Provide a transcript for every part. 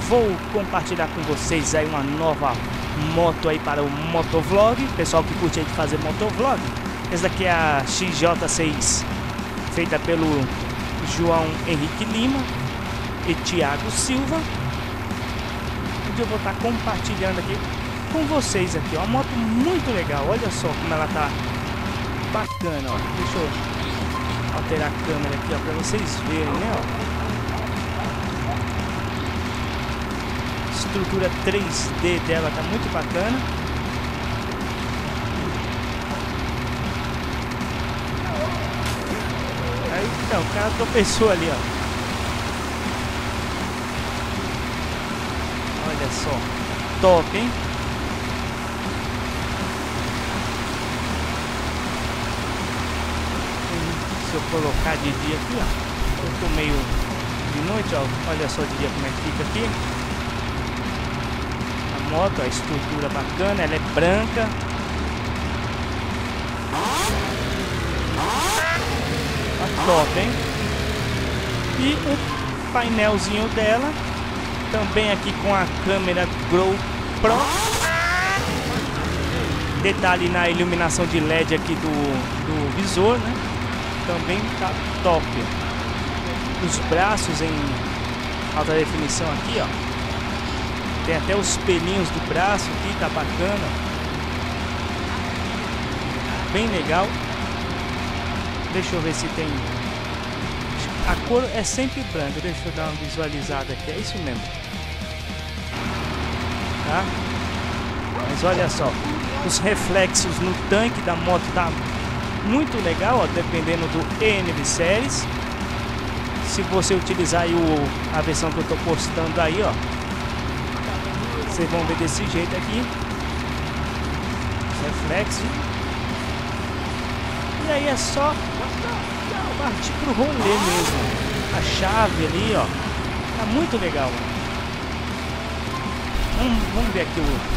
vou compartilhar com vocês aí uma nova moto aí para o motovlog. Pessoal que curte aí de fazer motovlog, essa daqui é a XJ6, feita pelo João Henrique Lima e Thiago Silva, onde eu vou estar compartilhando aqui com vocês aqui, ó, uma moto muito legal. Olha só como ela tá bacana, ó. Deixa eu alterar a câmera aqui, ó, para vocês verem, né, ó. Estrutura 3D dela tá muito bacana. Aí, então, o cara tropeçou ali, ó. Olha só, top, hein? Se eu colocar de dia aqui, ó, eu tô meio de noite, ó. Olha só de dia como é que fica aqui. A moto, a estrutura bacana, ela é branca. Tá top, hein? E o painelzinho dela, também aqui com a câmera GoPro. Detalhe na iluminação de LED aqui do visor, né? Também tá top. Os braços em alta definição aqui, ó. Tem até os pelinhos do braço aqui, tá bacana. Bem legal. Deixa eu ver se tem... A cor é sempre branca. Deixa eu dar uma visualizada aqui. É isso mesmo. Tá? Mas olha só. Os reflexos no tanque da moto tá muito legal, ó, dependendo do ENV Series. Se você utilizar aí a versão que eu tô postando aí, ó, vocês vão ver desse jeito aqui. Reflexo. E aí é só partir pro rolê mesmo. A chave ali, ó, tá muito legal. Vamos ver aqui o...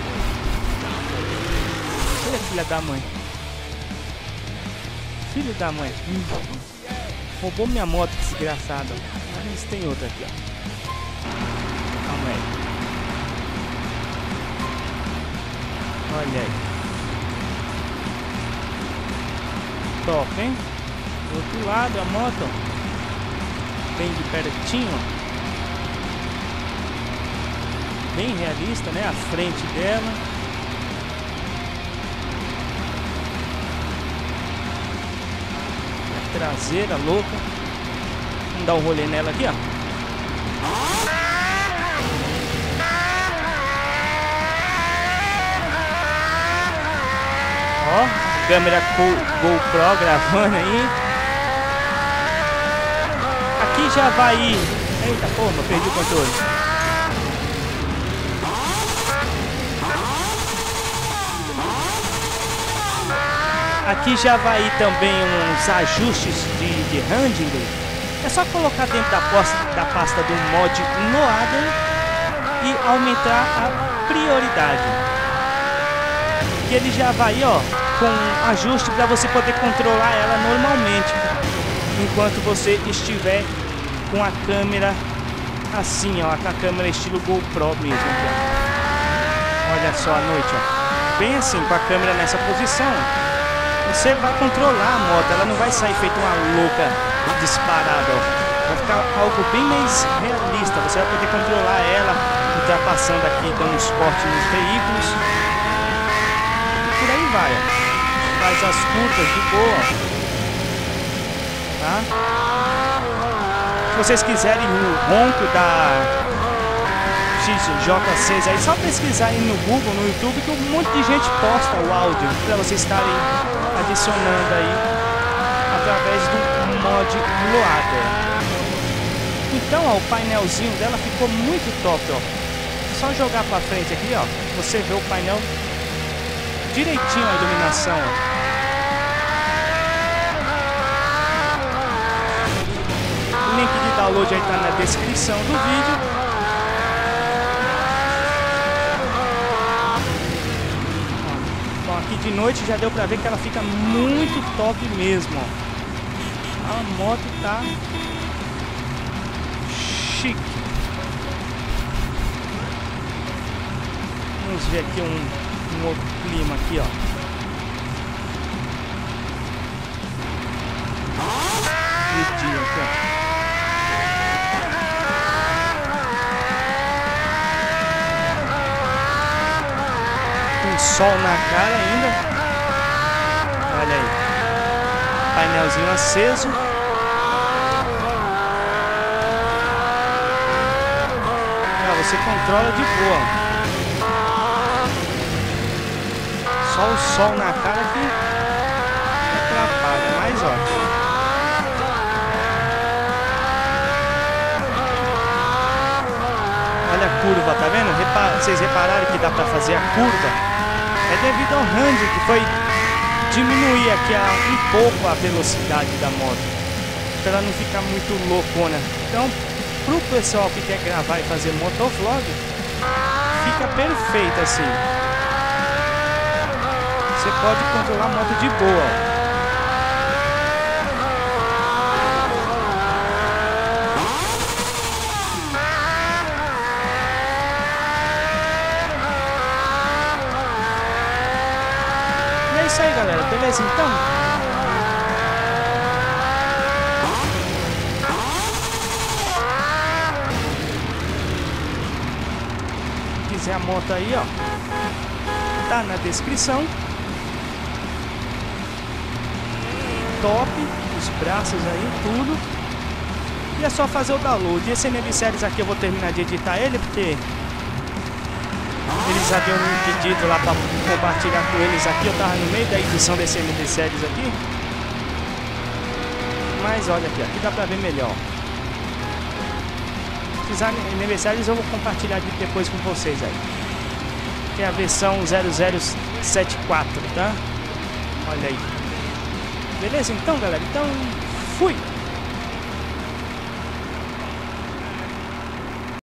Olha, filha da mãe. Filho da mãe. Roubou minha moto, desgraçado. Mas tem outra aqui, ó. Calma aí. Olha aí. Top, hein? Do outro lado a moto, bem de pertinho, ó. Bem realista, né? A frente dela. Traseira louca. Vamos dar um rolê nela aqui, ó. Ó, câmera GoPro gravando aí. Aqui já vai ir. Eita porra, perdi o controle. Aqui já vai ir também uns ajustes de handling. É só colocar dentro da pasta do mod Loader e aumentar a prioridade. Que ele já vai, ó, com ajuste para você poder controlar ela normalmente, enquanto você estiver com a câmera assim, ó, com a câmera estilo GoPro mesmo. Aqui, ó. Olha só à noite, ó, bem assim, com a câmera nessa posição. Você vai controlar a moto, ela não vai sair feito uma louca disparada, ó. Vai ficar algo bem mais realista. Você vai poder controlar ela, ultrapassando aqui, dando suporte nos veículos. E por aí vai, ó. Faz as curvas de boa, tá? Se vocês quiserem o ronco da XJ6 aí, só pesquisar aí no Google, no YouTube, que um monte de gente posta o áudio para vocês estarem adicionando aí através do mod Loader. Então, ó, o painelzinho dela ficou muito top, ó. Só jogar para frente aqui, ó, você vê o painel direitinho, a iluminação, ó. O link de download aí tá na descrição do vídeo. Aqui de noite já deu pra ver que ela fica muito top mesmo, ó. A moto tá chique. Vamos ver aqui um outro clima aqui, ó. De dia aqui, ó. Sol na cara ainda. Olha aí. Painelzinho aceso. Você controla de boa. Só o sol na cara que atrapalha. Mas ó. Olha a curva, tá vendo? Vocês repararam que dá pra fazer a curva? É devido ao handling que foi diminuir aqui um pouco a velocidade da moto, para ela não ficar muito loucona. Então, pro pessoal que quer gravar e fazer motovlog, fica perfeito assim. Você pode controlar a moto de boa. É isso aí, galera, beleza então? Se quiser a moto aí, ó, tá na descrição. Top, os braços aí, tudo. E é só fazer o download. Esse NB Series aqui eu vou terminar de editar ele, porque eles haviam me pedido lá para compartilhar com eles aqui. Eu tava no meio da edição desse NB Series aqui. Mas olha aqui dá pra ver melhor. Esses NB Series eu vou compartilhar depois com vocês aí. Que é a versão 0074, tá? Olha aí. Beleza então, galera? Então, fui!